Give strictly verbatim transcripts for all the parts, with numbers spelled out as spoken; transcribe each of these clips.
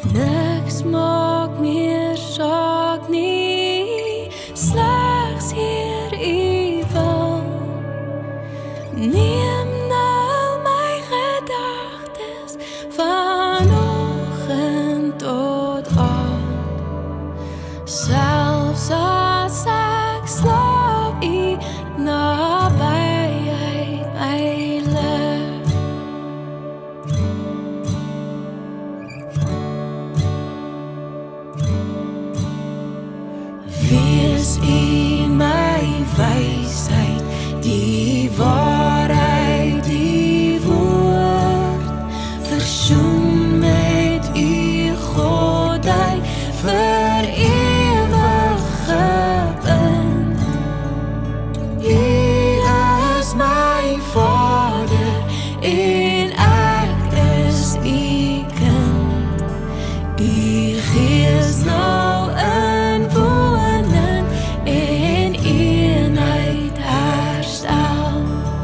Niks maak meer saak nie, slegs hier U wil. Neem nou my gedagtes vanoggend tot aand. Selfs as ek slaap, U nabyheid my lig. Wees U my wysheid, die waarheid, die woord. Versoen met U God, hy vir ewig gebind. U is my Vader en ek is U kind. U Gees nou in woning en eenheid herstel.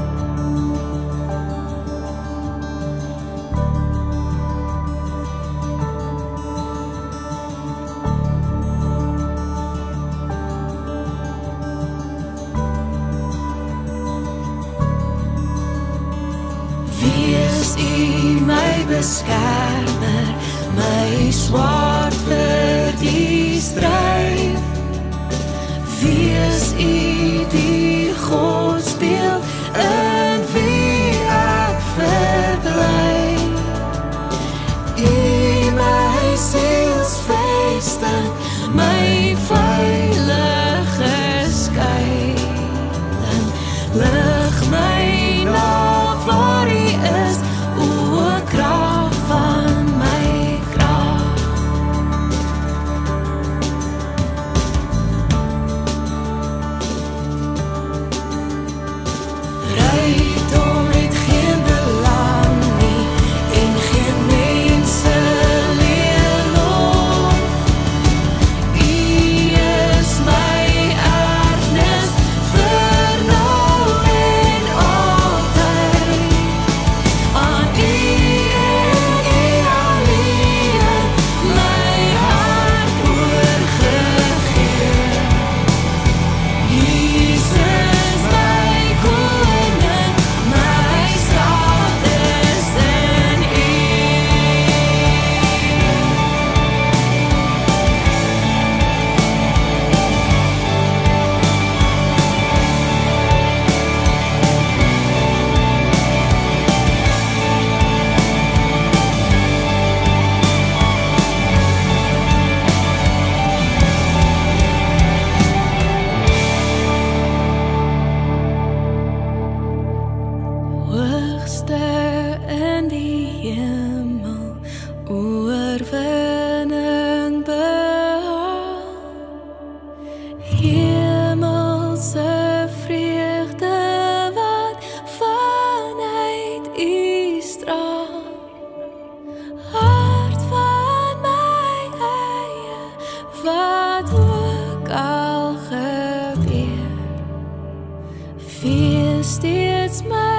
Wees U my beskermer, my swaard vir die stryd. Wees U die God speel in wie ek verbly. U my sielsvesting, my veilige skuiling. Lig my na waar U is, o krag van my krag. Rykdom het geen belang nie en geen mense leerlof. U is my erfenis vir nou en altyd. Aan U en U alleen my hart oorgegee. Jesus my koning, my staat is in U. Hoogste in die hemel, oorwinning behaal. Hemelse vreugde wat vanuit U straal. Hart van my eie, wat ook al gebeur, wees steeds my